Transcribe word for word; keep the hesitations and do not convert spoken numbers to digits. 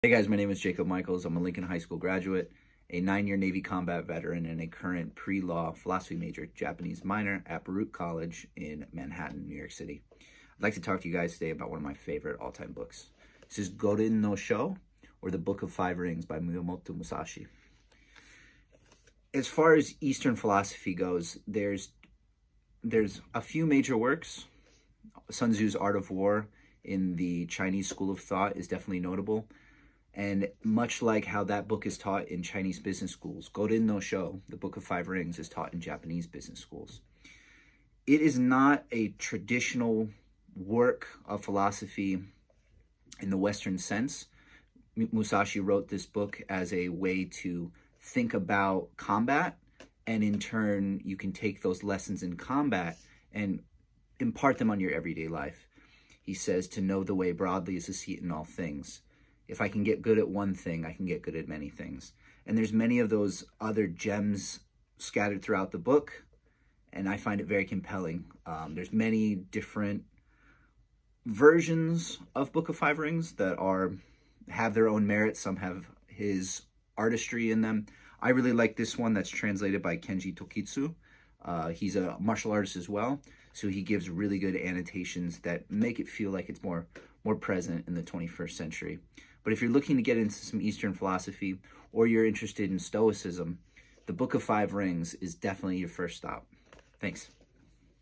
Hey guys, my name is Jacob Michaels. I'm a Lincoln High School graduate, a nine-year Navy combat veteran, and a current pre-law philosophy major, Japanese minor at Baruch College in Manhattan, New York City. I'd like to talk to you guys today about one of my favorite all-time books. This is Gorin no Sho, or The Book of Five Rings by Miyamoto Musashi. As far as Eastern philosophy goes, there's, there's a few major works. Sun Tzu's Art of War in the Chinese school of thought is definitely notable. And much like how that book is taught in Chinese business schools, Gorin no Sho, the Book of Five Rings, is taught in Japanese business schools. It is not a traditional work of philosophy in the Western sense. Musashi wrote this book as a way to think about combat, and in turn, you can take those lessons in combat and impart them on your everyday life. He says to know the way broadly is to see it in all things. If I can get good at one thing, I can get good at many things. And there's many of those other gems scattered throughout the book, and I find it very compelling. Um, there's many different versions of Book of Five Rings that are have their own merits. Some have his artistry in them. I really like this one that's translated by Kenji Tokitsu. Uh, he's a martial artist as well, so he gives really good annotations that make it feel like it's more, more present in the twenty-first century. But if you're looking to get into some Eastern philosophy, or you're interested in Stoicism, the Book of Five Rings is definitely your first stop. Thanks.